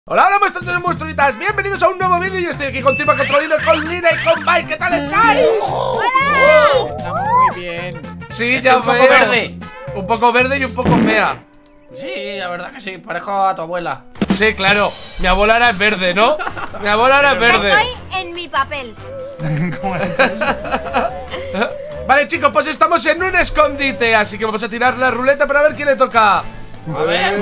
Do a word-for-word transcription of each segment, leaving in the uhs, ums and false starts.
Hola, hola, monstruitas, monstruitas, bienvenidos a un nuevo vídeo. Yo estoy aquí con Timba, con Trolino, con Lina y con Mike. ¿Qué tal estáis? ¡Hola! Está muy bien. Sí, ya un poco veo. verde. Un poco verde y un poco fea. Sí, la verdad que sí, parezco a tu abuela. Sí, claro, mi abuela era verde, ¿no? Mi abuela era verde. Estoy en mi papel. ¿Cómo has hecho eso? Vale, chicos, pues estamos en un escondite, así que vamos a tirar la ruleta para ver quién le toca. A ver.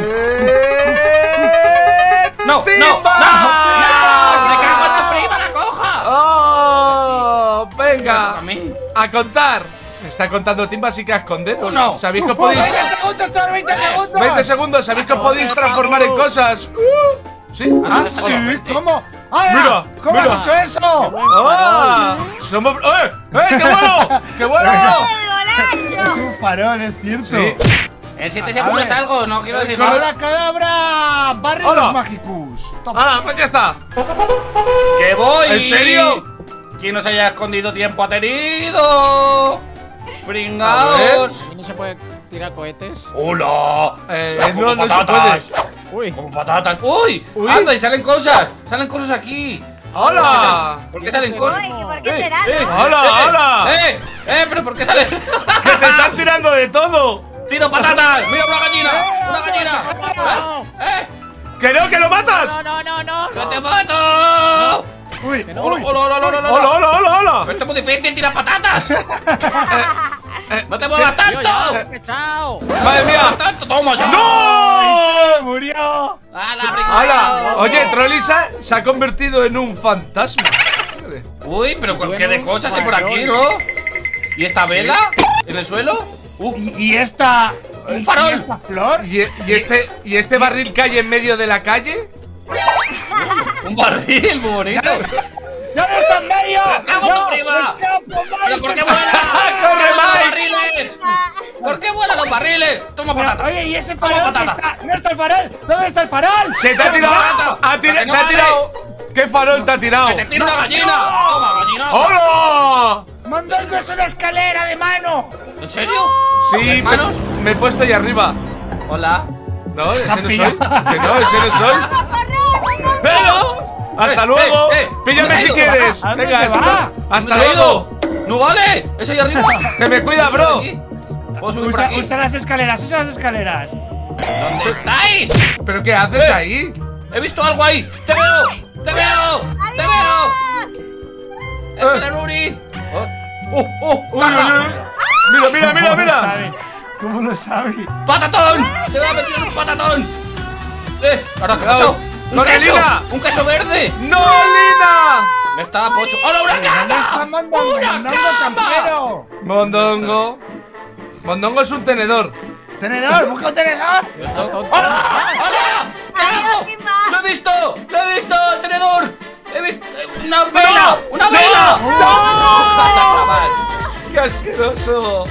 ¡Eh! ¡No, no, ¡Timba! no! ¡No! ¡Me cago en tu prima, la coja! ¡Oh! Venga, A mí. a contar. Se está contando Timba, así que a esconderos. Uno. ¿Sabéis que os podéis...? veinte segundos, todos veinte segundos. veinte segundos, ¿sabéis que os podéis transformar en cosas? Uh, ¿Sí? Ah, Hola, sí, hola. ¿cómo? ¡Hala! Mira, ¿Cómo mira. has hecho eso? ¡Ah! ¡Somos... ¡Eh! ¡Eh! ¡Qué bueno! ¡Qué bueno! ¡El Es golazo! un farol, es cierto. Sí. En siete A segundos ver. algo, no quiero decir Corre. nada. ¡Ahora cadabra! ¡Barrios Hola. mágicos! Toma. ¡Ah! Pues ya está. ¡Que voy! ¿En serio? Quien no se haya escondido tiempo ha tenido. A ¡Pringaos! ¿Y no se puede tirar cohetes? ¡Hola! Eh, Como no, no se patatas. puede. Uy, Como patatas. ¡Uy! Uy. ¡Anda! Y salen cosas. Salen cosas aquí. ¡Hola! ¿Por qué salen cosas? Uy, ¿por qué Eh, será, eh, no? ¡Hola, eh, hola! ¡Eh! ¡Eh! ¿Pero por qué salen? ¡Que te están tirando de todo! ¡Tiro patatas! ¡Mira una gallina! ¡Una gallina! no, ¡Eh! ¡Que no, que lo matas! no, no, no, no, ¡Que te no. mato! ¡Uy! Que no. ¡Hola, ¡Uy! hola, hola, hola, hola! ¡Hola, hola, hola, hola! ¡Esto es muy difícil, tira patatas! Eh, ¡No te muevas Tío, ya, tanto! qué pesado. ¡Madre mía! ¡Tanto! ¡Toma ya! ¡Ay, ¡No! se murió! ¡Hala, ¡Hala! pringao! Oye, Trolisa se ha convertido en un fantasma. Uy, pero Bueno, qué de cosas hay por aquí, farol. ¿no? ¿Y esta vela? ¿En el suelo? Uh, ¿Y, y esta...? ¡Un y- farol! ¿Y esta flor? ¿Y, y este, ¿Y este barril que hay en medio de la calle? un barril muy bonito. ¡Ya no está en medio! cago en tu prima! ¡Escapo, ¿Pero Mike! por qué escapo! vuelan? ¡Corre, los Mike! barriles! ¿Por qué vuelan los barriles? Toma Pero, patata. oye, ¿y ese Toma farol que patata. está? ¿No está el farol? ¿Dónde está el farol? ¡Se te ha tirado! Ha tira- ¡Para que no ¡Te ha vale! tirado! ¿Qué farol te ha tirado? ¡Que te tiro una gallina! ¡Toma, gallina! ¡Hola! ¡Mondongo es una escalera de mano! ¿En serio? Sí, me, ¿Hermanos? me he puesto ahí arriba. Hola. No, ese no soy. pillado. Que no, ese no soy. ¡Pero! ¡Hasta Eh, luego! eh, eh, ¡Píllame ¿dónde si se quieres! va? ¿A dónde Venga, se eso- va? ¡Hasta ¿Dónde se ha luego! ido? ¡No vale! ¡Eso ahí arriba! ¡Que me cuida, bro! ¿Puedo subir por Usa, aquí? usa las escaleras, usa las escaleras. ¿Dónde estáis? ¿Pero qué haces Eh. ahí? ¡He visto algo ahí! ¡Te veo! ¡Te veo! ¡Te veo! ¡Espera, Nuri! ¡Oh, oh, Uy, caja! uy, uy. Mira, mira, mira, ¿Cómo lo mira. sabe? ¿Cómo lo sabe? ¡Patatón! ¡Te voy a meter un patatón! ¡Eh! ¿Ahora qué ha Cuidado. pasado? ¡Un ¡Corre, queso! Lina! ¡Un queso verde! ¡No, Lina! ¡Me estaba pocho! ¡Hola, una ¿Dónde está cama! Mondongo? ¡Una ¡Mondongo cama! campero! Mondongo. Mondongo es un tenedor. ¡Tenedor! ¡Busca un tenedor! ¡Hola! ¡Hola! ¿Qué Adiós, hago? Timba. ¡Lo he visto! ¡Lo he visto! ¡El tenedor! ¡He visto! ¡Una vela! ¡Una ¡No! vela! ¡No! ¿Qué pasa, chaval? ¡Qué asqueroso!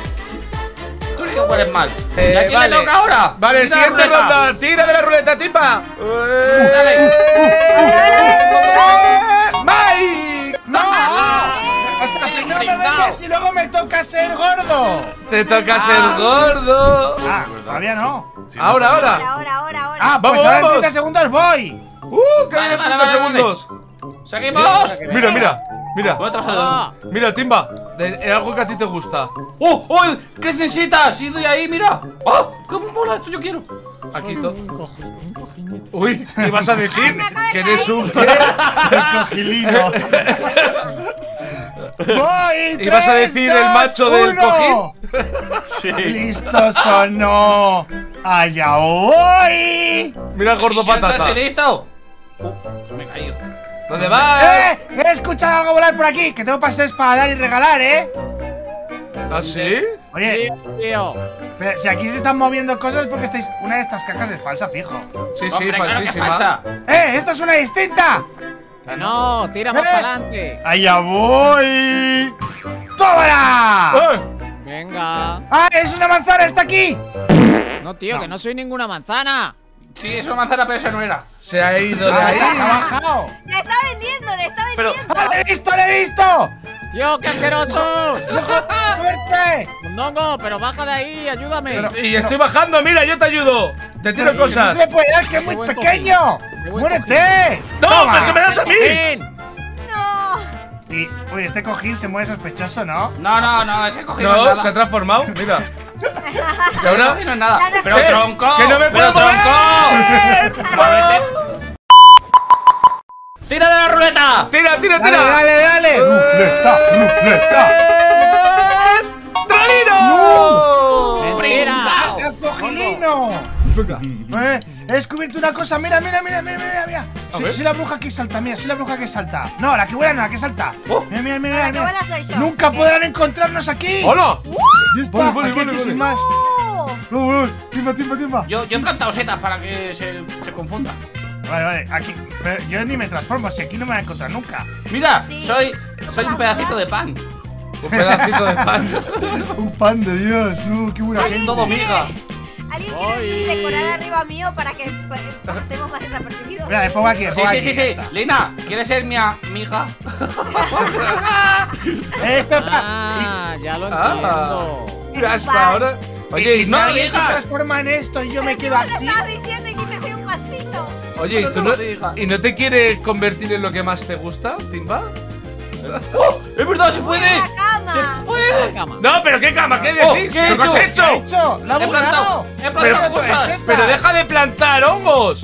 Tú sí que hueles mal. Eh, ¿Y a quién vale. le toca ahora? Vale, Tira la siguiente ruleta. ronda. Tira de la ruleta, Timba. Dale. ¡Mike! ¡No! O sea, Ay, primero me pringao. vendes y luego me toca ser gordo. Te toca ser gordo. Ah, todavía no. Ahora, ahora. Ahora, ahora, ahora, ahora. Ah, pues Vamos, ahora en vamos. treinta segundos voy. ¡Uh! ¡Que Vale, viene vale, treinta vale, segundos! ¡Seguimos! Mira, mira, mira. ¿Dónde te vas a dar? Ah, Mira, Timba. De, de algo que a ti te gusta. ¡Oh! ¡Oh! ¡Crececitas! ¡Y doy ahí, mira! ¡Oh! ¡Qué mola! Esto yo quiero. Aquí todo. Uy, ¿qué vas a decir? Que eres un. ¿qué? El cojilino. Voy. ¿Ibas a tres, decir el dos, macho del uno. cojín? Sí. ¿Listos o no? ¡Allá voy! Mira el gordo patata. listo? Uh, me he caído. ¿Dónde vas? ¡Eh! He escuchado algo volar por aquí. Que tengo pases para dar y regalar, ¿eh? ¿Ah, sí? Oye, tío, tío. pero si aquí se están moviendo cosas es porque estáis. Una de estas cajas es falsa, fijo. Sí, sí, Hombre, claro que falsísima. falsa. ¡Eh! ¡Esta es una distinta! Que no, tira más Eh. para adelante. ¡Allá voy! ¡Tómala! ¡Eh! Venga. ¡Ah! ¡Es una manzana! ¡Está aquí! No, tío, que no soy ninguna manzana. Sí, es una manzana, pero esa no era. Se ha ido de Ah, ahí. se ha bajado. Le está vendiendo, le está Pero- vendiendo. ¡Ah, le he visto, le he visto! ¡Tío, qué asqueroso! ¡Fuerte! Mondongo, pero baja de ahí, ayúdame. Pero- Y estoy bajando, mira, yo te ayudo. Te tiro No cosas. se le puede dar, que es Qué muy buen pequeño. Qué buen ¡Muérete! ¡No, Toma. porque me das a mí! ¡Ven! No. Y, uy, este cojín se mueve sospechoso, ¿no? No, no, no, ese cogido no es No, nada. se ha transformado, mira. ¿Y Ese ahora? cogido no es nada. Ya no- Pero ¿Qué? tronco. ¡Que no me pero puedo tronco. mover! A ver, te- ¡Tira de la ruleta! ¡Tira, tira, Dale, tira! dale, dale. ¡Eh! Ruleta, ruleta. ¡Trolino! ¡Mentira! ¡El cojilino! Eh, he descubierto una cosa, mira, mira, mira, mira, mira, mira. A Soy, ver. soy la bruja que salta, mira, soy la bruja que salta. No, la que vuela no, la que salta. Oh. Mira, mira, mira, No, la que mira. vuela soy yo. Nunca Ok. podrán encontrarnos aquí. ¡Hola! Ya está, Vale, vale, aquí, vale, aquí, sin vale. más. Oh. No, no, timba, timba, timba. Yo, yo he plantado setas para que se, se confunda. Vale, vale, aquí. Pero yo ni me transformo, si aquí no me van a encontrar nunca. Mira, Sí. soy, soy un pedacito de pan. Un pedacito de pan. Un pan de Dios, no, qué buena Soy gente. todo miga. ¿Alguien Ay. quiere decorar arriba mío para que pues, pasemos más desapercibidos? Mira, le pongo aquí, le Sí, pongo sí, aquí, sí, ya sí. está. Lina, ¿quieres ser mi amiga? Eh, Pepa. Ah, ya lo Ah. entiendo. Ya está, ahora. Oye, Y y si no, alguien se digas. transforma en esto y yo me quedo ¿Qué así. estás diciendo y que soy un pancito? Oye, ¿y Pero tú no no, lo digas. ¿y no te quiere convertir en lo que más te gusta, Timba? ¡Oh! ¡Es verdad, se puede! ¡La cama! ¡Se puede! Cama. No, pero qué cama, ¿qué Oh, decís? ¿qué he ¿Qué has hecho? hecho? ¿Qué ha hecho? ¡La ha He plantado, bugueado! he plantado Pero- cosas. Pero deja de plantar hongos.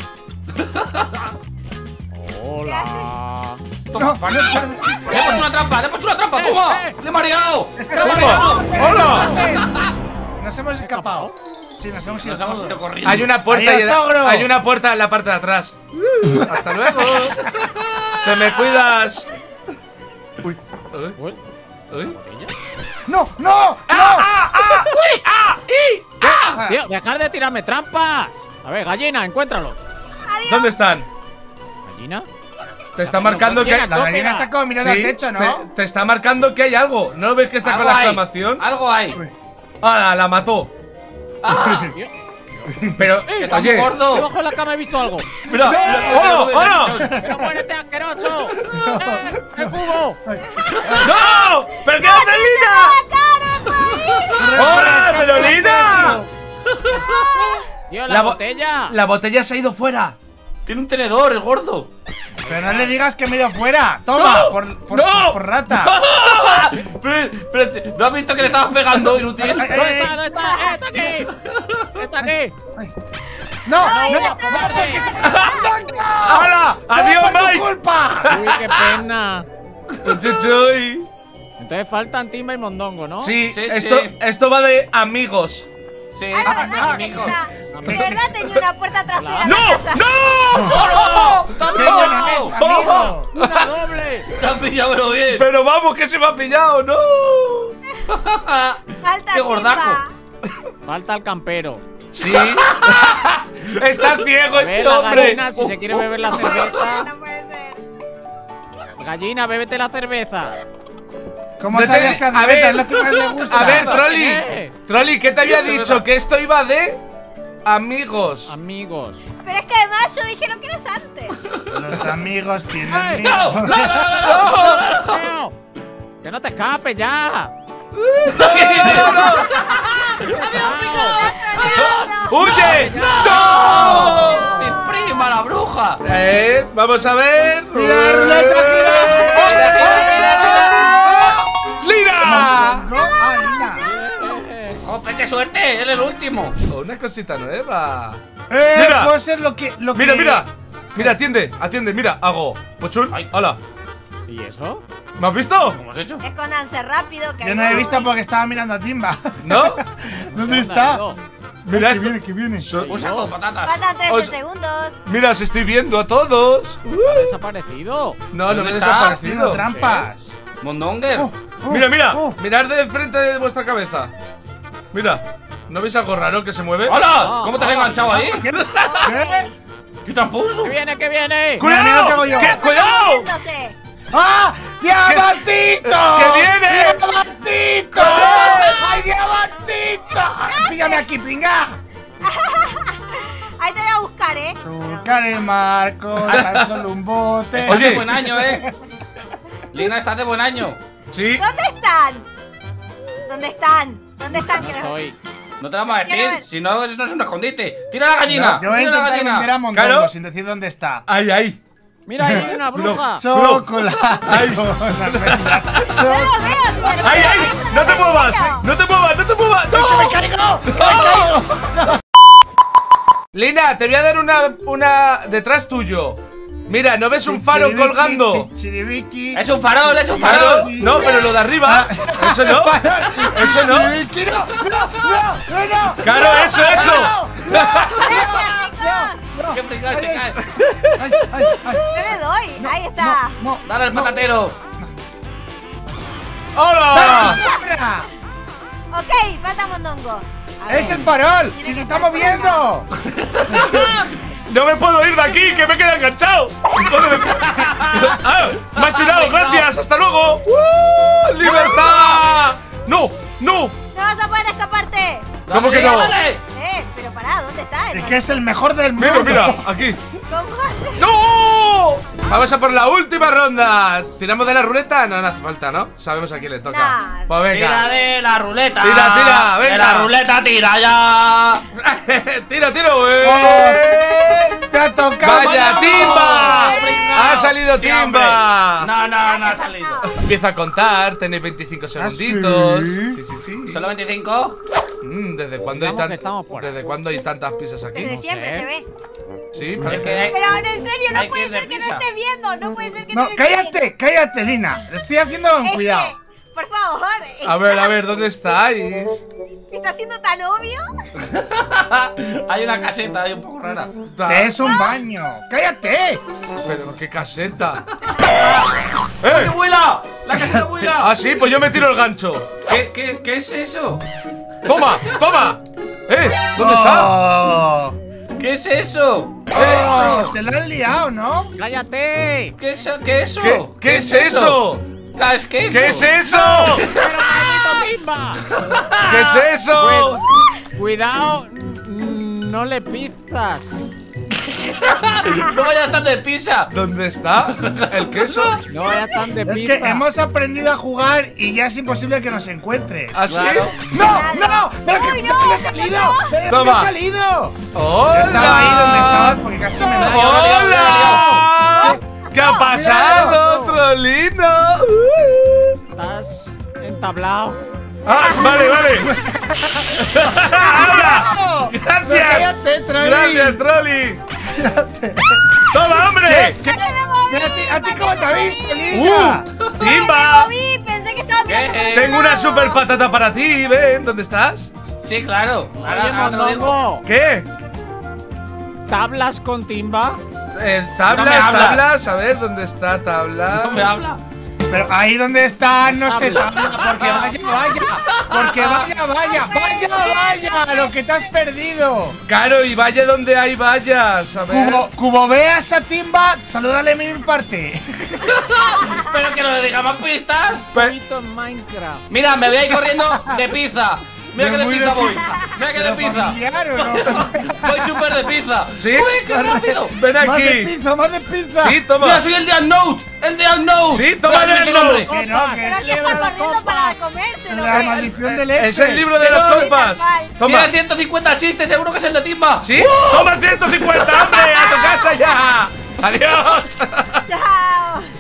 Hola. Toma, No, vale. no, Le he puesto una trampa, le he puesto una trampa, toma. Le he mareado. Es que Le he no mareado. ¡Hola! Nos hemos escapado. Sí, nos hemos ido Nos hemos todos. ido corriendo. Hay una puerta Adiós, y en- ogro. hay una puerta en la parte de atrás. Hasta luego. Te me cuidas. Uy. Uy, Uy, uy. ¡No, no! ¡Ah, ah! ¡Uy! ¡Ah! ¡Y! ¡Ah! tío, dejar de tirarme trampa. A ver, gallina, encuéntralo. ¡Adiós! ¿Dónde están? ¿Gallina? Te está marcando que Gallina, La gallina está como mirando Sí, al techo, ¿no? Te, te está marcando que hay algo. ¿No ves que está Algo con la hay, exclamación? Algo hay. ¡Ah! La mató. Ah, Tío, Pero, que está muy oye. gordo. debajo de la cama he visto algo. Mira, mira, ¡Oh, mira, oh! mira, ¡Pero muérete, asqueroso! ¡Eh, ¡El cubo! ¡No! ¿Pero qué hace Lina? ¡Hola, pero Lina! Tío, la, bo- botella. La botella se ha ido fuera. Tiene un tenedor, el gordo. Pero no le digas que me he ido fuera. Toma, ¡No! por, por, ¡No! por rata. Pero, pero, ¿no has visto que le estabas pegando, inútil? Ay, ay, ¿Dónde ay, está? ¿Dónde está? ¡Eh, está aquí! ¡Está aquí! ay. ¡No, no! no, ¡No! ¡Hola! ¡Adiós, ¡Por tu Mike! culpa! ¡Uy, qué pena! Chuchuy. Entonces faltan Timba y Mondongo, ¿no? Sí, Sí, esto, sí. esto va de amigos. Sí, Ah, es la verdad que amigos. tenía- de verdad tenía una puerta trasera en ¡No! la casa. ¡No! ¡Qué bueno es, amigo! ¡Una doble! Te has pillado, pero bien. Pero vamos, que se me ha pillado, ¡no! Falta ¡Qué gordaco! Timba. Falta el campero. Sí. Está ciego A ver, este la hombre. gallina, si se quiere beber la No puede ser, cerveza. no puede ser. Gallina, bébete la cerveza. ¿Cómo No te- sabías que a a Zubeta ver, es lo que más le gusta? A ver, Trolli. ¿Qué? Trolli, ¿qué te había ¿Qué? dicho? Que esto iba de amigos. Amigos. Pero es que además yo dije lo que eres antes. Los amigos tienen Ay, miedo. ¡No! ¡No, no, no, no! ¡Tío! ¡Que no te escapes ya! ¡Huye! ¡No! ¡Mi prima, la bruja! Eh, vamos a ver. ¡Mira, ruleta, ¡Lira! No, ah, Lina. Eh, ¡Jope, qué suerte! ¡Eres el último! Oh, una cosita nueva. Eh, Mira. puede ser lo que. Lo Mira, que... mira. Mira, atiende, atiende, mira, hago. Pochul, Ay. hola. ¿Y eso? ¿Me has visto? ¿Cómo has hecho? Escóndanse rápido. Que Yo ahí no he voy. visto porque estaba mirando a Timba. ¿No? ¿Dónde está? ido? Mira que esto. viene, que viene. So- Un saco de patatas. Faltan trece Os- segundos. Mira, os estoy viendo a todos. ¿Ha desaparecido? No, no ¿Dónde me he está? Haciendo desaparecido. trampas. Mondonger. Oh, oh, Mira, mira, oh. mirad de frente de vuestra cabeza. Mira, ¿no veis algo raro que se mueve? ¡Hola! ¿Cómo te has enganchado ahí? ¿Qué? ¿Qué tramposo? ¡Que viene, que viene! Mira, mira lo que ¡Cuidado! hago yo. ¿Qué? ¡Cuidado! Moviéndose. ¡Ah! ¡Diamantito! ¡Que viene! ¡Diamantito! ¡Ay, diamantito! ¡Píllame aquí, pinga! Ahí te voy a buscar, ¿eh? Buscar el marco, tan solo un bote. Estás Oye. de buen año, ¿eh? Lina, estás de buen año. Sí. ¿Dónde están? ¿Dónde están? ¿Dónde están? No Que- estoy. No te lo vamos a Quiero decir, ver. si no, eso no es un escondite. ¡Tira la gallina! Yo voy a ¡Tira la intentar vender a gallina! Mondongo Claro. sin decir dónde está. Ahí, ahí. Mira, ahí hay una bruja. Chocolate Ay. con almendras. No lo veo, si me lo ¡Ay, veo, ay! no ¡No te lo muevas! veo. ¡No te muevas! ¡No te muevas! ¡No! ¡Que me caigo! ¡Que me caigo! Lina, te voy a dar una, una detrás tuyo. Mira, ¿no ves un faro Chiribiki, colgando? chi- Chiribiki. ¡Es un farol, es un ¿Faro? farol! No, pero lo de arriba. Eso no. Eso no. Chiribiki, no, no, no, no, no. Claro, eso, eso. Gracias, chicos. ¡Qué fricado se cae! Ay, ay, ay. ¿Qué le doy? Ahí está. No, ¡Dale al patatero! ¡Hola! ¡Cabra! Ok, falta Mondongo. A ver. ¡Es el farol! ¡Si se está moviendo! No me puedo ir de aquí, que me queda enganchado. ¿Dónde me- Ah, me has tirado, gracias. Hasta luego. ¡Uh! ¡Libertad! ¡No! ¡No! No vas a poder escaparte. ¿Cómo que Dale, no? dale. Eh, pero pará, ¿dónde está? Es que es el mejor del Mira, mundo. mira, aquí. ¿Cómo hace? ¡No! Vamos a por la última ronda. ¿Tiramos de la ruleta? No, no hace falta, ¿no? Sabemos a quién le toca. Nah. Pues ¡Tira venga. de la ruleta! Tira, tira, venga. ¡De la ruleta, tira ya! tiro, tiro. ¡Eh! Oh, ¡Te ha tocado! ¡Vaya ¡Vamos! Timba! ¡Pringao! ¡Ha salido Sí, hombre. Timba! No, no, no ha salido. Empieza a contar, tenéis veinticinco segunditos. sí? Sí, sí, sí. ¿Solo veinticinco? Mm, ¿Desde cuándo hay Digamos tan- que estamos por ahí. ¿Desde cuándo hay tantas pizzas aquí? Desde No siempre sé. se ve. Sí, Es parece. que hay- Pero en serio, no Hay que puede ir de ser que no prisa. estés viendo. No puede ser que no, No, lo estés viendo. cállate, cállate, Lina. Lo estoy haciendo con Es cuidado. que, por favor, A ver, a ver, ¿dónde estáis? ¿está siendo tan obvio? Hay una caseta ahí un poco rara. Que es un baño. ¡Cállate! Pero qué caseta. ¡Qué ¡Eh! vuela! ¡La caseta vuela! Ah, sí, pues yo me tiro el gancho. ¿Qué, qué, ¿Qué es eso? ¡Toma! ¡Toma! ¡Eh! ¿Dónde está? Oh, ¿Qué es eso? oh, te lo has liado, ¿no? ¡Cállate! ¿Qué es, ¿Qué es eso? ¿Qué, qué es eso? Ah, es que eso. ¿Qué es eso? ¡Pero maldito Timba! ¿Qué es eso? Pues, cuidado, mm, no le pisas. No vayas tan de pizza. ¿Dónde está? ¿El queso? No vayas tan de Es pizza. que hemos aprendido a jugar y ya es imposible que nos encuentres. ¿Ah, sí? Claro. ¡No! ¡No! ¡Pero que Uy, ¿de no, dónde he no, salido? no. ¿De dónde Toma. he salido? ¡Hola! Yo estaba ahí donde estabas porque casi me da. ¡Hola! ¿Qué ha pasado, Trolino? Estás entablado. Ah, vale, vale. ¡Hala! Pero ¡Gracias! cállate, Trolli. ¡Gracias, Trolli! ¡Toma, hombre! ¿Qué? ¡Ya me moví! ¿A ti, a ti cómo te has visto, ¡Uh! Lina? ¡Me ¡Timba! moví! Pensé que estaba mirando ¿Qué? por otro Tengo una lado. super patata para ti, ven, ¿dónde estás? Sí, claro. Ahora, Oye, ahora te lo digo. Mondongo, ¿Qué? ¿tablas con Timba? Eh, No tablas, me habla. tablas, a ver, ¿dónde está tablas? No me habla. Pero ahí donde está no se Habla. tabla, porque vaya, vaya, porque vaya, vaya, vaya, vaya, lo que te has perdido. Claro, y vaya donde hay vallas, a ver. Cubo, Cubo, veas a Timba, salúdale a mi parte. Pero que no le diga más pistas. Pe- Poquito en Minecraft. Mira, me voy a ir corriendo de pizza. Mira que de Muy pizza voy. pizza. Mira que de ¿Pero pizza. familiar o no? Voy súper de pizza. ¿Sí? ¡Uy, qué rápido! Ven Más de aquí. pizza, más de pizza. Sí, toma. Mira, soy el de Unknown. El de Unknown. Sí, toma Mira, el mi Unknown. nombre. Que no, que Pero es que está corriendo para comérselo. la ¿qué? maldición del ex. Es el libro de Que los no, compas. tal cual. Toma. Mira, ciento cincuenta chistes, seguro que es el de Timba. ¿Sí? ¡Toma ciento cincuenta, hombre! ¡A tu casa ya! ¡Adiós! Chao.